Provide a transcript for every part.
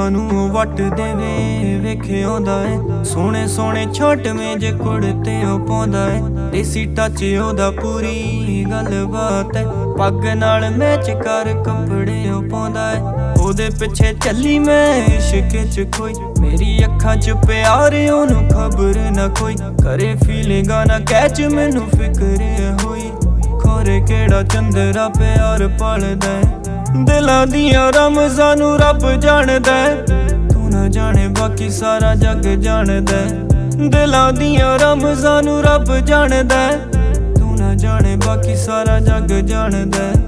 ਅੱਖਾਂ ਨੂੰ ਵੱਟ ਦੇਵੇ ਵੇਖੇ ਆਉਂਦਾ ਏ। ਸੋਹਣੇ ਸੋਹਣੇ ਛੋਟਵੇਂ ਜੇ ਕੁੜਤੇ ਉਹ ਪਾਉਂਦਾ ਏ। ਦੇਸੀ ਟੱਚ ਉਹਦਾ ਪੂਰੀ ਗੱਲਬਾਤ ਏ। ਪੱਗ ਨਾਲ ਮੈਚ ਕਰ ਕੱਪੜੇ ਉਹ ਪਾਉਂਦਾ ਏ। ਉਹਦੇ ਪਿੱਛੇ ਚੱਲੀ ਮੈਂ ਇਸ਼ਕ ਚ ਕੋਈ, ਮੇਰੀ ਅੱਖਾਂ ਚ ਪਿਆਰ ਉਹਨੂੰ ਖਬਰ ਨਾ ਕੋਈ। ਕਰੇ ਫੀਲਿੰਗਾਂ ਨਾ ਕੈਚ ਮੈਨੂੰ ਫਿਕਰ ਹੋਈ। ਖੋਰੇ ਕਿਹੜਾ ਚੰਦਰਾ ਪਿਆਰ ਪਾਲਦਾ ਏ। ਦਿਲਾਂ ਦੀਆਂ ਰਮਜ਼ਾਂ ਨੂੰ ਰੱਬ ਜਾਣਦਾ ਏ। ਤੂੰ ਨਾ ਜਾਣੇ ਬਾਕੀ ਸਾਰਾ ਜੱਗ ਜਾਣਦਾ ਏ। ਦਿਲਾਂ ਦੀਆਂ ਰਮਜ਼ਾਂ ਨੂੰ ਰੱਬ ਜਾਣਦਾ ਏ। ਤੂੰ ਨਾ ਜਾਣੇ ਬਾਕੀ ਸਾਰਾ ਜੱਗ ਜਾਣਦਾ ਏ।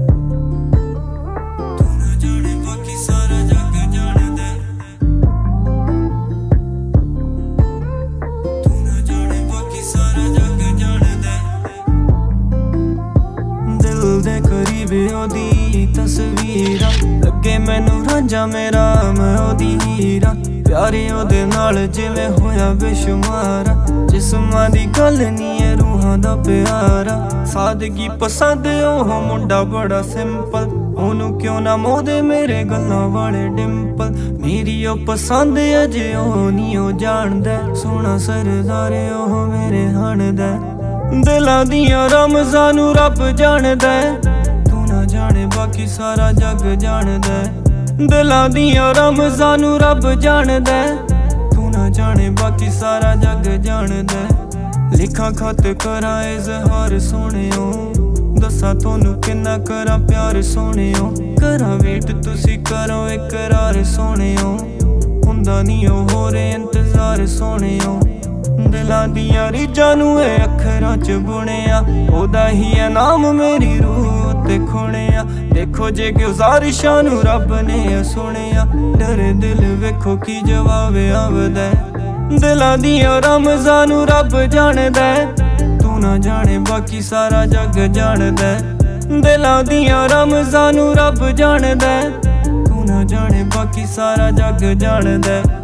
ਦੇ ਕਰੀਬ ਉਹਦੀ ਤਸਵੀਰਾਂ ਲੱਗੇ ਮੈਨੂੰ ਰਾਂਝਾ ਮੇਰਾ ਮੈਂ ਉਹਦੀ ਹੀਰਾ। ਪਿਆਰੇ ਉਹਦੇ ਨਾਲ ਜਿਵੇਂ ਹੋਇਆ ਬੇਸ਼ੁਮਾਰ। ਜਿਸਮਾਂ ਦੀ ਗੱਲ ਨੀ ਏ ਰੂਹਾਂ ਦਾ ਪਿਆਰਾ। ਸਾਦਗੀ ਪਸੰਦ ਉਹ ਮੁੰਡਾ ਬੜਾ ਸਿੰਪਲ। ਉਹਨੂੰ ਕਿਉਂ ਨਾ ਮੋਦੇ ਮੇਰੇ ਗੱਲਾਂ ਵਾਲੇ ਡਿੰਪਲ। ਮੇਰੀ ਉਹ ਪਸੰਦ ਅਜੇ ਉਹ ਨੀ ਉਹ ਜਾਣਦਾ। ਸੋਹਣਾ ਸਰਦਾਰ ਉਹ ਮੇਰੇ ਹਣਦਾ। ਦਿਲਾਂ ਦੀਆਂ ਰਮਜ਼ਾਂ ਨੂੰ ਰੱਬ ਜਾਣਦਾ ਏ। ਤੂੰ ਨਾ ਜਾਣੇ ਬਾਕੀ ਸਾਰਾ ਜੱਗ ਜਾਣਦਾ ਏ। ਦਿਲਾਂ ਦੀਆਂ ਰਮਜ਼ਾਂ ਨੂੰ ਰੱਬ ਜਾਣਦਾ ਏ। ਤੂੰ ਨਾ ਜਾਣੇ ਬਾਕੀ ਸਾਰਾ ਜੱਗ ਜਾਣਦਾ ਏ। ਲਿਖਾਂ ਖਤ ਕਰਾਂ ਇਜ਼ਹਾਰ ਸੋਹਣਿਓ। ਦੱਸਾਂ ਤੁਹਾਨੂੰ ਕਿੰਨਾ ਕਰਾਂ ਪਿਆਰ ਸੋਹਣਿਓ। ਕਰਾਂ ਵੇਟ ਤੁਸੀਂ ਕਰੋ ਇਕਰਾਰ ਸੋਹਣਿਓ। ਹੁੰਦਾ ਨੀ ਉਹ ਹੋਰ ਇੰਤਜ਼ਾਰ ਸੋਹਣਿਓ। ਦਿਲਾਂ ਦੀਆਂ ਰੀਝਾਂ ਨੂੰ ਇਹ ਅੱਖਰਾਂ ਚ ਬੁਣਿਆ। ਉਹਦਾ ਹੀ ਇਨਾਮ ਮੇਰੀ ਰੂਹ ਉੱਤੇ ਖੁਣਿਆ। ਦੇਖੋ ਜੇ ਗੁਜ਼ਾਰਿਸ਼ਾਂ ਨੂੰ ਰੱਬ ਨੇ ਸੁਣਿਆ। ਡਰੇ ਦਿਲ ਵੇਖੋ ਕੀ ਜਵਾਬ ਆਵਦਾ। ਦਿਲਾਂ ਦੀਆਂ ਰਮਜ਼ਾਂ ਨੂੰ ਰੱਬ ਜਾਣਦਾ। ਤੂੰ ਨਾ ਜਾਣੇ ਬਾਕੀ ਸਾਰਾ ਜੱਗ ਜਾਣਦਾ। ਦਿਲਾਂ ਦੀਆਂ ਰਮਜ਼ਾਂ ਨੂੰ ਰੱਬ ਜਾਣਦਾ। ਤੂੰ ਨਾ ਜਾਣੇ ਬਾਕੀ ਸਾਰਾ ਜੱਗ ਜਾਣਦਾ।